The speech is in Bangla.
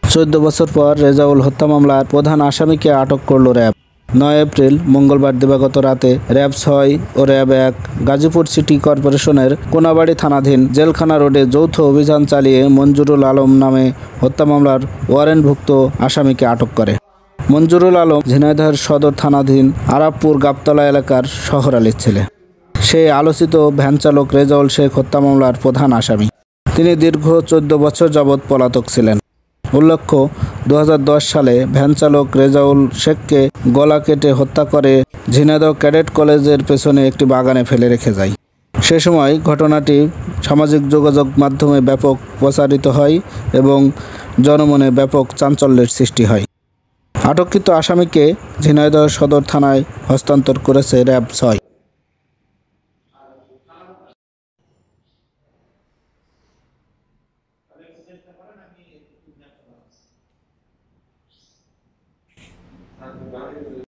14 বছর পর রেজাউল হত্যা মামলার প্রধান আসামিকে আটক করল র্যাব। 9 এপ্রিল মঙ্গলবার দিবাগত রাতে র্যাব 6 ও র্যাব 1 গাজীপুর সিটি কর্পোরেশনের কোনাবাড়ী থানাধীন জেলখানা রোডে যৌথ অভিযান চালিয়ে মঞ্জুরুল আলম নামে হত্যা মামলার ওয়ারেন্টভুক্ত আসামিকে আটক করে। মঞ্জুরুল আলম ঝিনাইদহ সদর থানাধীন আরাবপুর গাবতলা এলাকার শহর আলীর ছেলে। সেই আলোচিত ভ্যানচালক রেজাউল শেখ হত্যা মামলার প্রধান আসামি। তিনি দীর্ঘ 14 বছর যাবৎ পলাতক ছিলেন। উল্লেখ্য, 2010 সালে ভ্যানচালক রেজাউল শেখকে গলা কেটে হত্যা করে ঝিনাইদহ ক্যাডেট কলেজের পেছনে একটি বাগানে ফেলে রেখে যায়। সে সময় ঘটনাটি সামাজিক যোগাযোগ মাধ্যমে ব্যাপক প্রচারিত হয় এবং জনমনে ব্যাপক চাঞ্চল্যের সৃষ্টি হয়। আটককৃত আসামিকে ঝিনাইদহ সদর থানায় হস্তান্তর করেছে র্যাব 6।